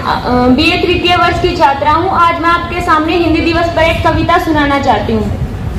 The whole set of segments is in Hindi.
बीए तृतीय वर्ष की छात्रा हूँ। आज मैं आपके सामने हिंदी दिवस पर एक कविता सुनाना चाहती हूँ।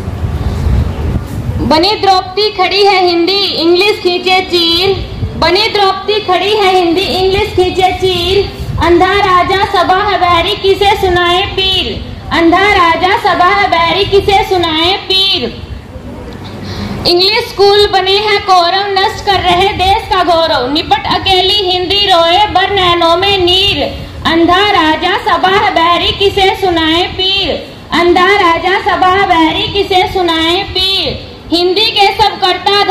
बनी द्रौपदी खड़ी है हिंदी इंग्लिश खींचे चीर, बनी द्रौपदी खड़ी है हिंदी इंग्लिश खींचे चीर, अंधा राजा सबा है बहरी किसे सुनाए पीर, अंधा राजा सबा है बहरी किसे सुनाए पीर। इंग्लिश स्कूल बने हैं कौरव नष्ट कर रहे देश का गौरव, निपट अकेली हिंदी रोए बर नैनों में नीर, अंधा राजा सबा है बहरी किसे सुनाए पीर, अंधा राजा सबा है बहरी किसे सुनाए पीर। हिंदी के सब करता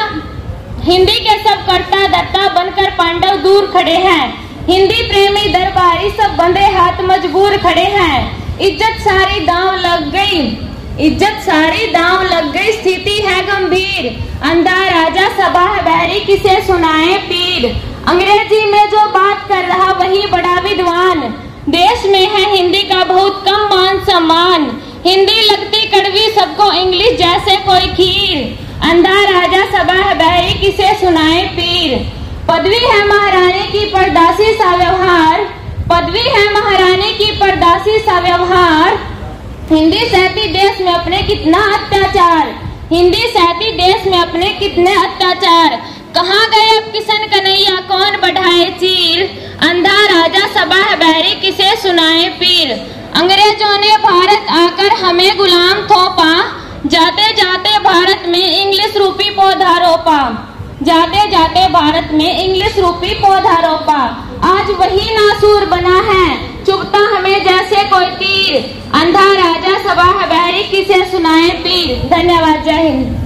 धरता बनकर पांडव दूर खड़े हैं, हिंदी प्रेमी दरबारी सब बंधे हाथ मजबूर खड़े हैं। इज्जत सारी दांव लग गई, इज्जत सारी दांव लग गई स्थिति है गंभीर, अंधा राजा सबा है बहरी किसे सुनाए पीर। अंग्रेजी में जो बात कर रहा वही बड़ा विद्वान, देश में है हिंदी का बहुत कम मान सम्मान, हिंदी लगती कड़वी सबको इंग्लिश जैसे कोई खीर, अंधा राजा सबा है बहरी किसे सुनाए पीर। पदवी है महारानी की परदासी सा व्यवहार, पदवी है महारानी की परदासी सा व्यवहार, हिंदी सहती देश में अपने कितना अत्याचार, हिंदी सहती देश में अपने कितने अत्याचार। कहाँ गए अब किशन कन्हैया कौन बढ़ाए चीर, अंधा राजा सबा है बहरी किसे सुनाए पीर। अंग्रेजों ने भारत आकर हमें गुलाम थोपा, जाते जाते भारत में इंग्लिश रूपी पौधा रोपा, जाते जाते भारत में इंग्लिश रूपी पौधा रोपा। आज वही नासूर बना है चुभता हमें जैसे कोई तीर, अंधा राजा सबा है बहरी किसे सुनाए पीर। धन्यवाद। जय हिंद।